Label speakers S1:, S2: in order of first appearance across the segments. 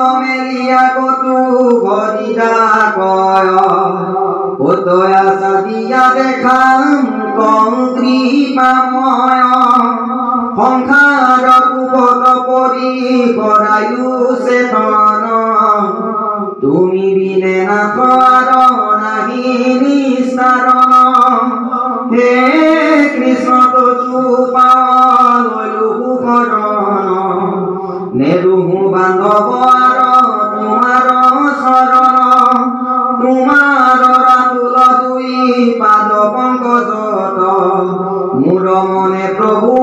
S1: মেলিয়া কতু ভরিদা কয় কতয়া সাদিয়া দেখাম কম কৃপাময় সংসার কুপত পরি কৰায়ু চেতন তুমি বিনে নাথৰ নাহি নিস্তাৰণ হে কৃষ্ণ তু পালু শৰণ নেৰুহু বান্ধৱ তোমাৰ শৰণ তোমাৰ ৰাতুল দুই পাদ পংকজত মোৰ মনে প্ৰভু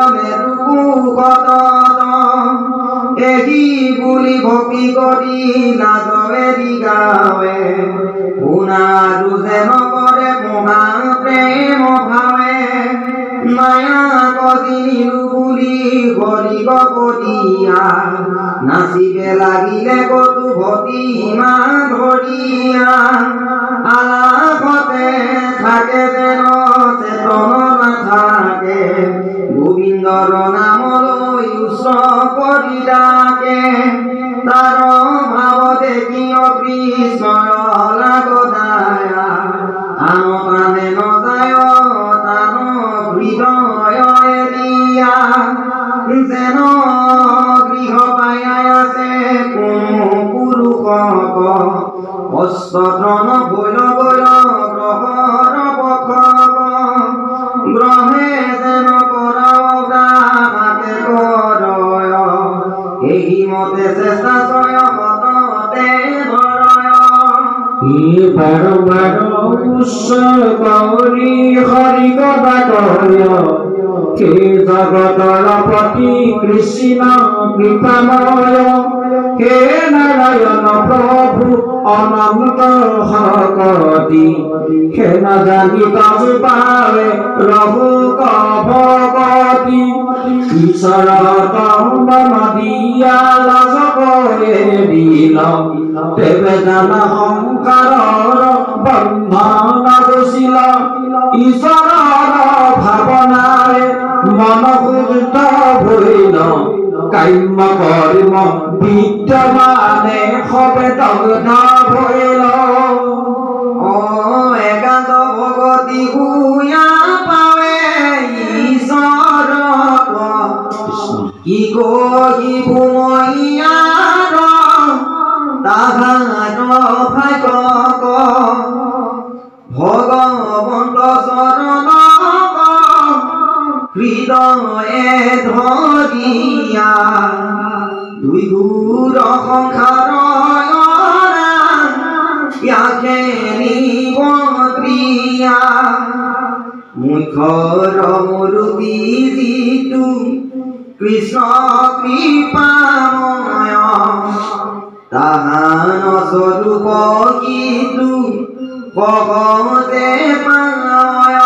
S1: এহি বুলি ভক্তি কৰি লাজবেদি গাৱে শুনাৰু যেন কৰে মহা প্ৰেম ভাৱে মায়া কজিনিৰু বুলি গৰিব কদিয়া নাচিবে লাগিলে কতু ভতিমা ধৰিয়া আলাসতে থাকে যেন চেতন নাথাকে গোবিন্দৰ নামলৈ উচ্চ কৰি ডাকে তাৰ ভাৱ দেখি কৃষ্ণৰ লাগদায়া আন প্ৰাণে নযায় তাৰ হৃদয় এৰিয়া যেন গৃহ পাই আছে কোনো পুৰুষক অস্ত্ৰধন ভৈল গৈ গ্ৰহৰ পখক গ্ৰহে যেন এই মতে চেষ্টা ছয় সততে ধৰয়
S2: বাৰ উচ্চ কৰি হৰি কথা কয় হে জগতৰ পতি কৃষ্ণ কৃপাময় হে নাৰায়ণ প্ৰভু অনন্ত শকতি হে নাজানি তজ পাৱে ৰঘু কভগতি ঈশ্বৰ তম্ব নদিয়া লাজ কৰে দিল তেবে জানা সংসাৰৰ বন্ধন দোষিল ঈশ্বৰৰ ভাৱনাৰে মন শুদ্ধ ভৈল কাম্য কৰ্ম বিদ্যমানে সবে দগ্ধ ভৈল
S1: একান্ত ভগতি হুয়া পাৱে ঈশ্বৰ কি কহিব মইয়াৰ তাহাৰ ভাগ্য ভগৱন্ত চৰণ হৃদয়ে ধৰিয়া দুই গুৰ সংসাৰ ইয়াকে নিব প্ৰিয়া মুখৰ মূৰ্তি যিটো কৃষ্ণ কৃপাময় তাহান স্বৰূপ কিটো সহজে পায়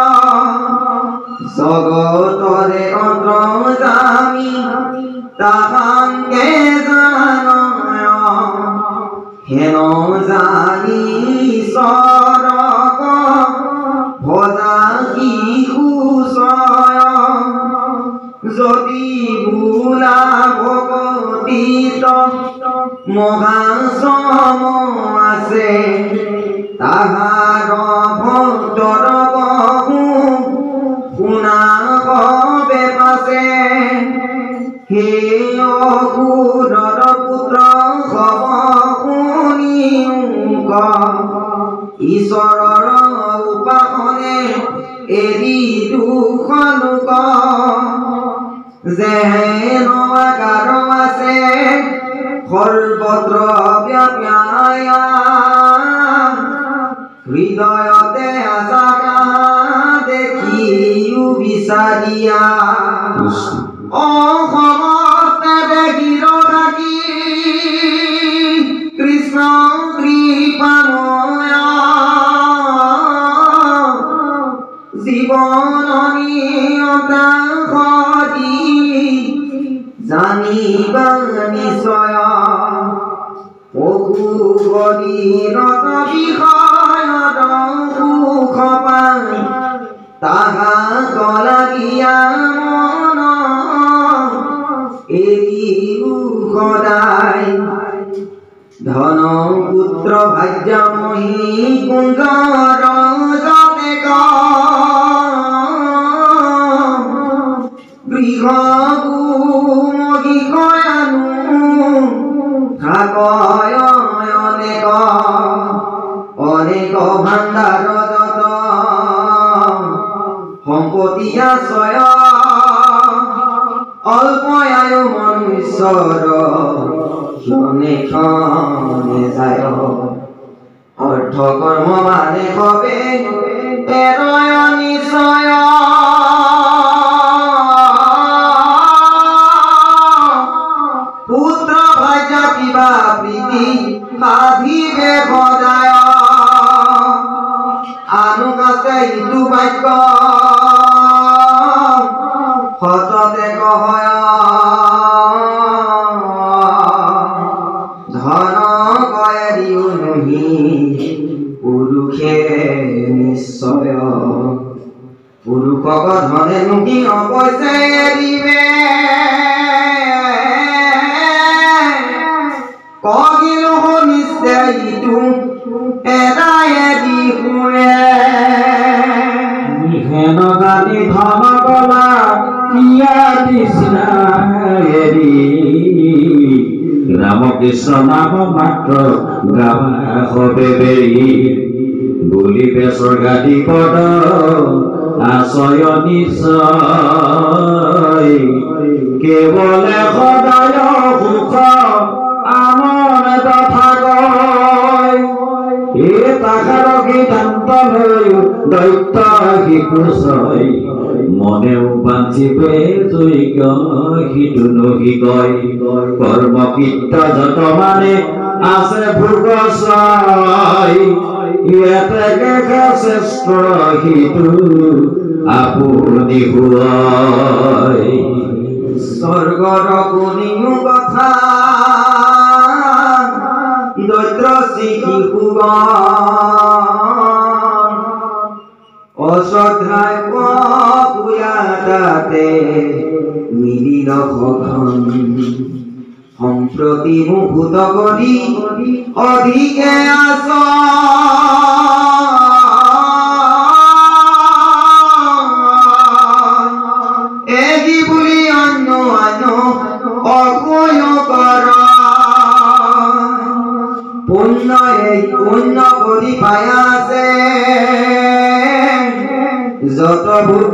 S1: জগতৰে অন্তৰ্যামী তাহাকে জানয় হেন জানি ঈশ্বৰক ভজা শিশুচয় যদি বোলা ভগতিত মহাশ্ৰম আছে তাহাৰ ভক্তৰ বহু শুনা হবে পাছে হে অসুৰৰ পুত্ৰ হব শুনি ঈশ্বৰৰ উপাসনে এৰি দুখ লোক যেন আকাৰ আছে সৰ্বত্ৰ ব্যাপ্যায়া হৃদয়তে আশা দেখিও বিচাৰিয়া সমস্তে দেখিৰ থাকি কৃষ্ণ কৃপাময় জীৱন নিয়তা জানিবা নিশ্চয় পশু শৰীৰত বিষয়ত সুখ পাই তাহাক লাগিয়া মন এৰিও সদায় ধন পুত্ৰ ভাগ্যমহী কুঞ্জৰ যতে গৃহ গুমহি কয়ানো থাকয় অনেক অনেক ভাণ্ডাৰ যত সম্পত্তি আশ্ৰয় অল্প আয়ু মনুষ্যৰ ক্ষণে ক্ষণে যায় অৰ্থ কৰ্ম মানে হবে তেৰয় নিশ্চয় পুত্ৰ ভাগ্য কিবা প্ৰীতি সাধিবে সদায় আনু কাছে ইটো বাক্য সততে কহয় ধন কয়ে দিও নহি পুৰুষে নিশ্চয় পুৰুষক ধনে নুকি অপইছে দিবে কহিলো শুনিছে ইটো এদায়ে দি শুনে
S2: হেন জানি ধন কলা ইয়া তৃষ্ণা এৰি ৰামকৃষ্ণ নাম মাত্ৰ গাৱা হবে বেৰি বুলিবে স্বৰ্গাধিপদ আশ্ৰয় নিশ্চয় কেৱলে সদায় সুখ আনন্দ থাকয় তাহাৰ সিদ্ধান্ত লৈ দৈত্য শিশুচয় মনেও বাঞ্চিবে যজ্ঞ সিটো নহি কয় কৰ্মকৃত্য যত মানে আছে ভোগচয় এতেকে শ্ৰেষ্ঠ সিটো আপুনি হুৱাই
S1: স্বৰ্গৰ কোনিও কথা দৈত্ৰ শিশুগণ অশ্ৰদ্ধায় পুয়া তাতে মিলিল সঘন সম্প্ৰতি মুহূৰ্ত কৰি অধিকে আছ এগি বুলি অন্য অন্য অকয় কৰ পুণ্য এই পুণ্য কৰি পাই আছে যত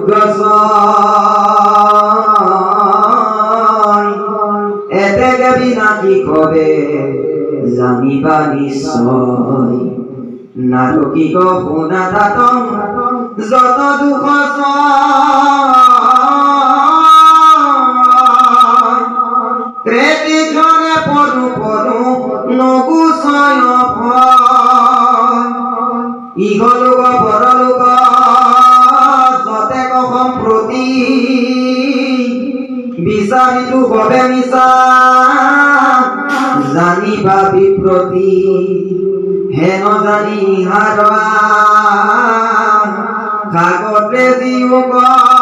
S1: ভোগ্যচয় এতেকে বিনাশী কবে জানিবা নিশ্চয় নাটকীক শুনা তাত যত দুখ ক্ৰেতিজনে পদু পদু নগুচয় ইহলোক পৰলোক যতেক সম্প্ৰতি বিচাৰিতো হবে মিছা জানিবা বিপ্ৰতি হেন জানি হাৰোৱা কাগতে জীওক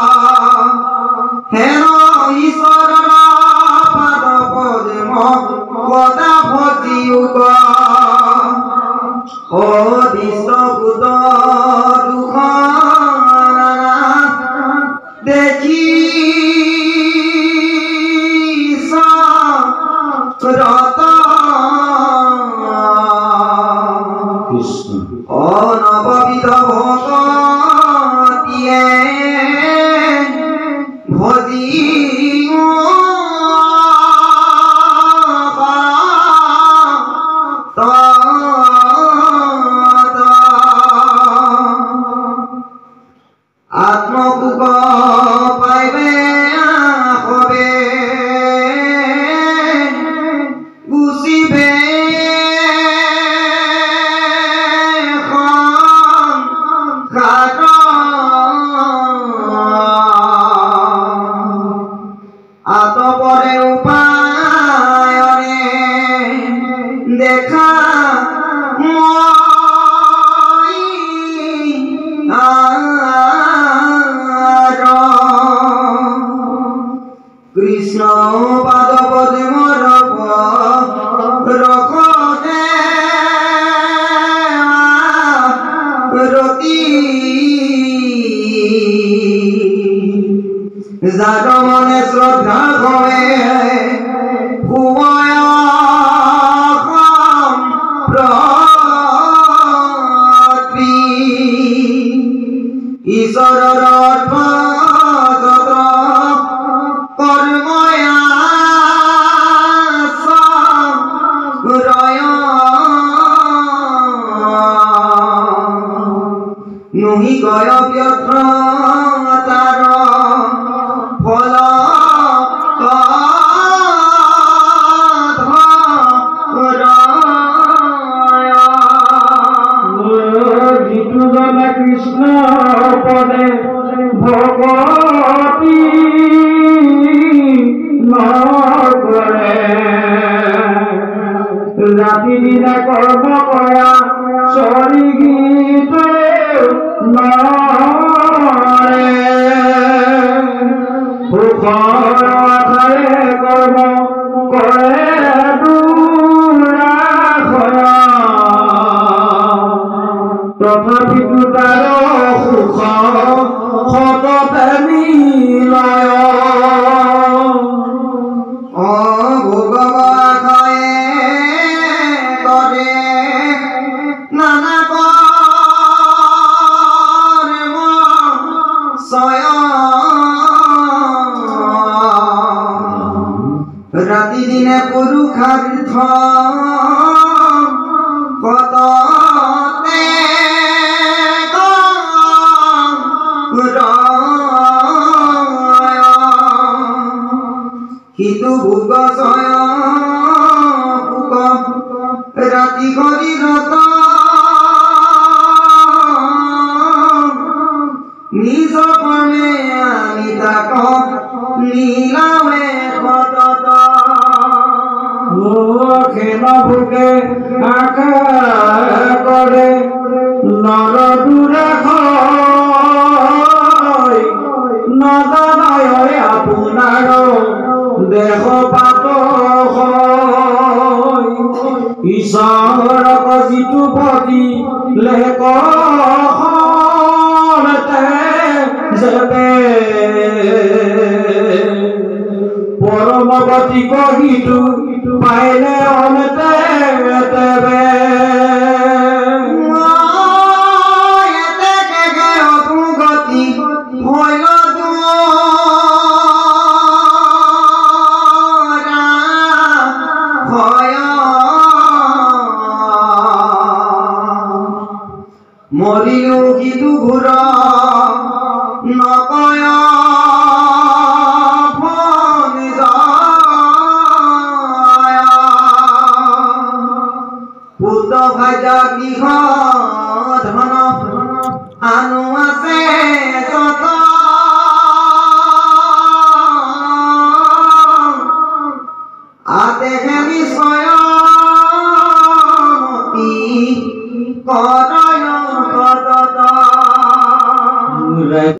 S1: হেন ঈশ্বৰৰ পাদ পদ্ম কদা ভজিওক অদিষ্ট সুত দুখ দেখি ৰত অনববিধ ভকতিয়ে ভজি আত্মসুখ পাইবে হবে গুচিবে আতপরে উপায়নে দেখা কৃষ্ণ পাদ পদ্ম রখতে যাৰ মনে শ্ৰদ্ধা কৰে ঈশ্বৰৰ অৰ্থ কৰ্ময়া নুহি গয় ব্যৰ্থ তাৰ ফল
S2: যিটো জনে কৃষ্ণ পদে ভগতি নকৰে ৰাতি দিনে কৰ্ম কৰা চৰি গীতে নৰে সুখৰ আশাৰে কৰ্ম কৰে তথাপিতো তাৰ সুখ সততে মিলয়
S1: ভোগ আশায়ে কৰে নানা কৰ্ম ৰাতি দিনে পুৰুষাৰ্থ সততে সিটো ভোগ ছয় সুখ ৰাতি শৰীৰত নিজ কৰ্মে আমি তাক নীলামে সতত
S2: খেল ভোগে আশা কৰে নৰ দূৰে নজনায় আপোনাৰ দেহ পাত ঈশ্বৰক যিটো প্ৰতি লেখ যেতে পৰমগতি কহিটো পাইলে অনেতে তেবে
S1: অধুগতি ভয় মৰিও সিটো ঘূৰ নকয় পুত ভাজা গৃহ ধন আনো আছে যত আতে নিশ্চয় মতি